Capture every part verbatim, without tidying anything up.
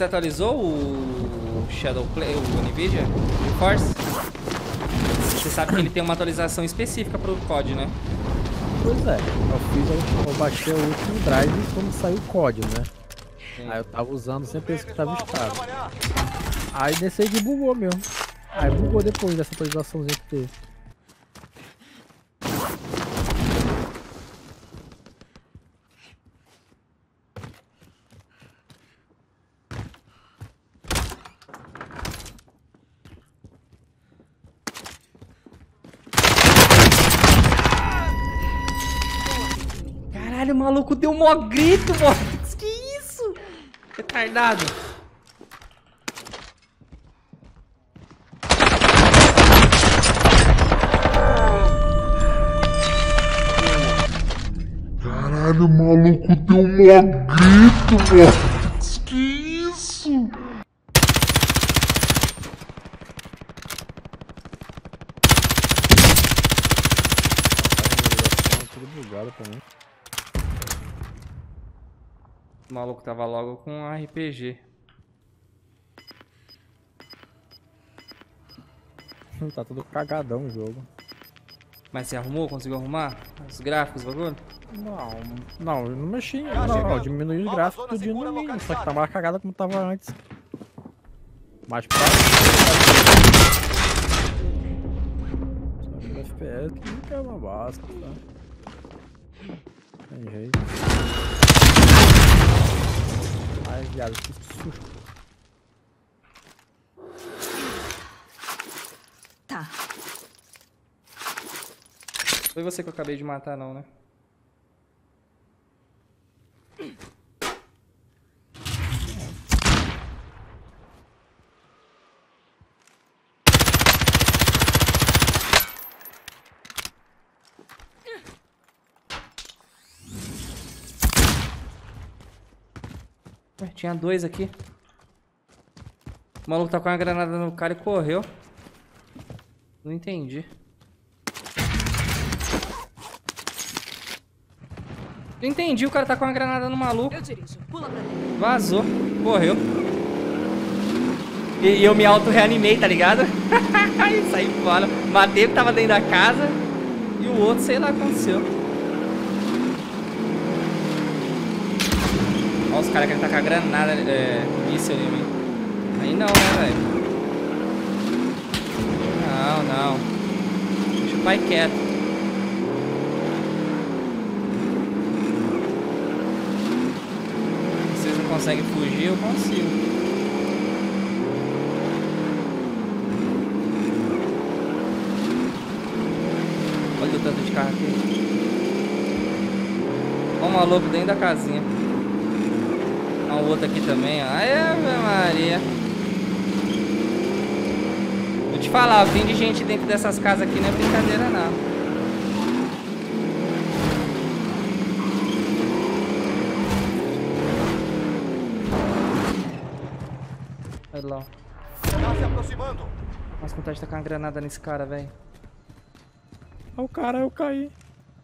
você atualizou o Shadow Play, o NVIDIA GeForce? Você sabe que ele tem uma atualização específica pro C O D, né? Pois é, eu fiz, eu baixei o último drive quando saiu o código, né? Sim. Aí eu tava usando sempre esse que tava estável. Aí nesse aí que bugou mesmo. Aí bugou depois dessa atualizaçãozinha que teve. Caralho, o maluco deu um mó grito, mano. Que isso? Retardado. Caralho, o maluco deu um mó grito, mano. Que isso? Tudo bugado também. O maluco tava logo com um R P G. Tá tudo cagadão o jogo. Mas você arrumou? Conseguiu arrumar? Os gráficos, bagulho? Não, não, eu não mexi. Não, não, diminui os gráficos tudinho no mínimo. Só que tá mais cagada como tava antes. Mais pra Só que o F P S que é uma básica, tá? Tem jeito. Ai, viado, que susto. Tá. Foi você que eu acabei de matar, não, né? Ué, tinha dois aqui. O maluco tá com uma granada no cara e correu. Não entendi. Não entendi, o cara tá com uma granada no maluco. Eu dirijo. Pula pra dentro. Vazou, correu. E, e eu me auto-reanimei, tá ligado? Saí fora. Matei o que tava dentro da casa. E o outro, sei lá o que aconteceu. Olha os caras querem tacar granada, é, míssil em mim. Aí não, né, velho? Não, não. Deixa o pai quieto. Vocês não conseguem fugir, eu consigo. Olha o tanto de carro aqui. Olha o maluco dentro da casinha. Olha o outro aqui também, ó. Ai, Ave Maria. Vou te falar, o tem de gente dentro dessas casas aqui não é brincadeira, não. Olha lá. Tá se aproximando. Nossa, vontade de tacar uma granada nesse cara, velho. Olha o cara, eu caí.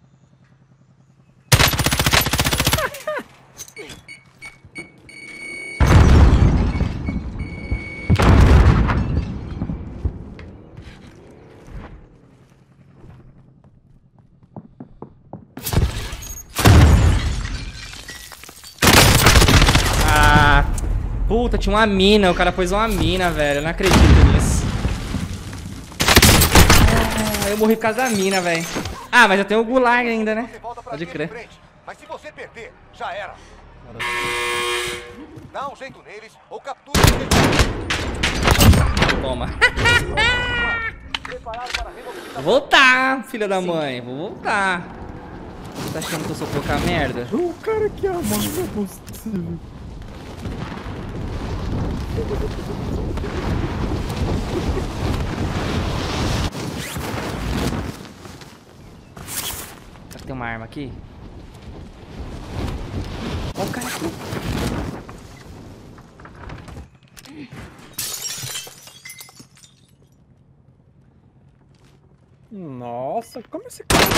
Puta, tinha uma mina, o cara pôs uma mina, velho. Eu não acredito nisso. Ah, eu morri por causa da mina, velho. Ah, mas eu tenho o gulag ainda, né? Pode crer. Mas se você perder, já era. Dá um jeito neles ou captura eles. Toma. Vou voltar, filha da mãe. Vou voltar. Você tá achando que eu sou pouca merda? O cara aqui, ó, mano, não é possível. Será que tem uma arma aqui? Olha o cara aqui. Nossa, como esse cara...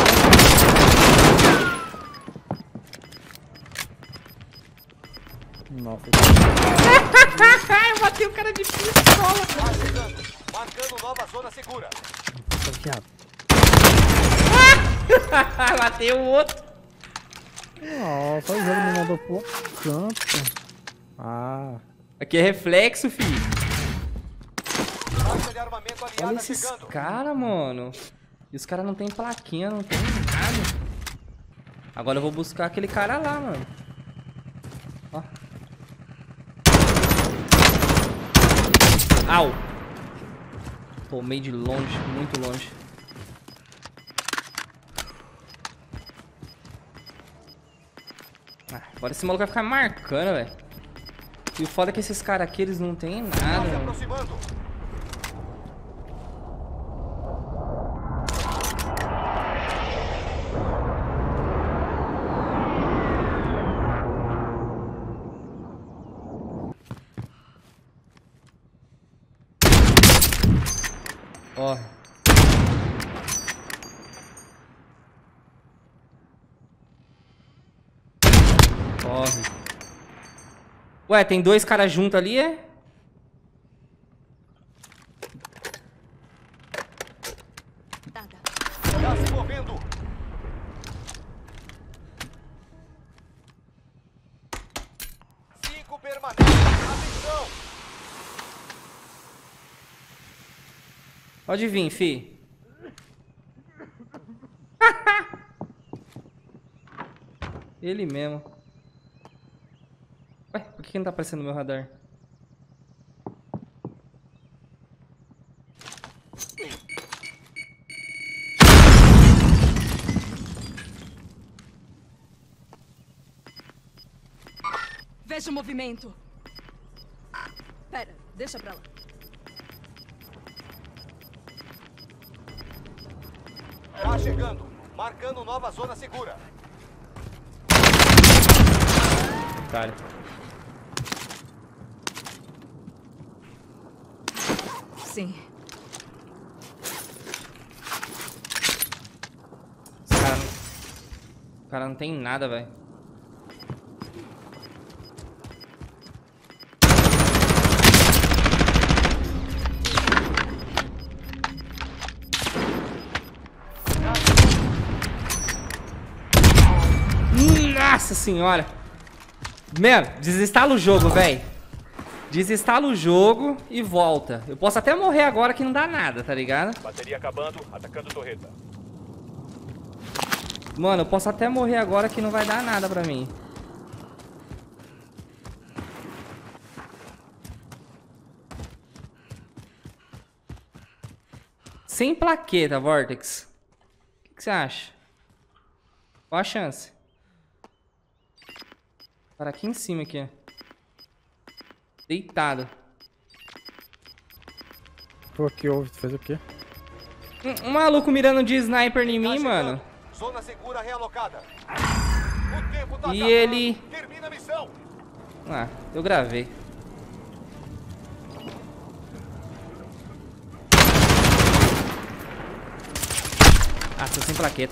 Nossa. Eu matei o cara de pistola. Tá chegando. Marcando nova zona segura. Nossa, viado. Matei o outro. Nossa, o jogo me mandou pro canto. Ah. Aqui é reflexo, filho. Caixa de armamento aliada Olha esses chegando. caras, mano. E os caras não tem plaquinha, não tem nada. Agora eu vou buscar aquele cara lá, mano. Ó. Au. Tomei de longe, muito longe. Ah, agora esse maluco vai ficar marcando, velho. E o foda é que esses caras aqui, eles não tem nada, Tá se mano. aproximando. Ó. Corre. Ué, tem dois caras juntos ali, é? Tá se movendo. Cinco permanecem. Atenção. Pode vir, fi. Ele mesmo. Ué, por que que não tá aparecendo no meu radar? Veja o movimento. Pera, deixa pra lá. Tá chegando. Marcando nova zona segura. Cara. Sim. Esse cara não... O cara não tem nada, velho. Nossa senhora. Mano, desinstala o jogo, velho. Desinstala o jogo e volta. Eu posso até morrer agora que não dá nada, tá ligado? Bateria acabando. Atacando torreta. Mano, eu posso até morrer agora que não vai dar nada pra mim. Sem plaqueta, Vortex. O que, que você acha? Qual a chance? Para aqui em cima aqui, ó. Deitado. Pô, que houve? Tu fez o quê? Um, um maluco mirando de sniper em Tá mim, chegando. mano. Zona segura realocada. O tempo tá E acabando. ele... Termina a missão. Ah, eu gravei. Ah, tô sem plaqueta.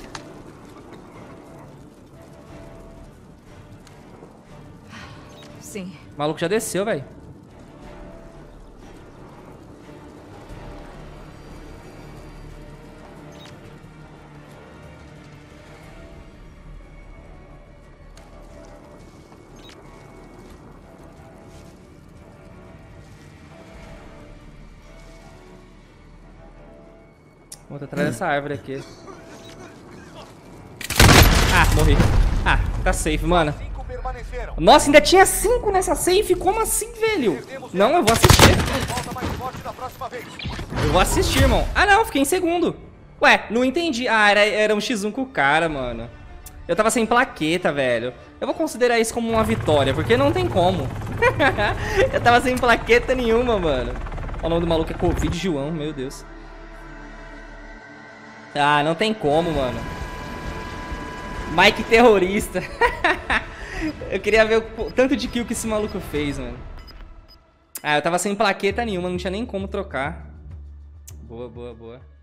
Sim. O maluco já desceu, velho. Vou atrás dessa árvore aqui. Ah, morri. Ah, tá safe, mano. Cinco permaneceram. Nossa, ainda tinha cinco nessa safe? Como assim, velho? Não, eu vou assistir. Volta mais forte da próxima vez. Eu vou assistir, irmão. Ah, não, fiquei em segundo. Ué, não entendi. Ah, era, era um xis um com o cara, mano. Eu tava sem plaqueta, velho. Eu vou considerar isso como uma vitória, porque não tem como. Eu tava sem plaqueta nenhuma, mano. O nome do maluco é Covid João, meu Deus. Ah, não tem como, mano. Mike terrorista. Eu queria ver o tanto de kill que esse maluco fez, mano. Ah, eu tava sem plaqueta nenhuma, não tinha nem como trocar. Boa, boa, boa.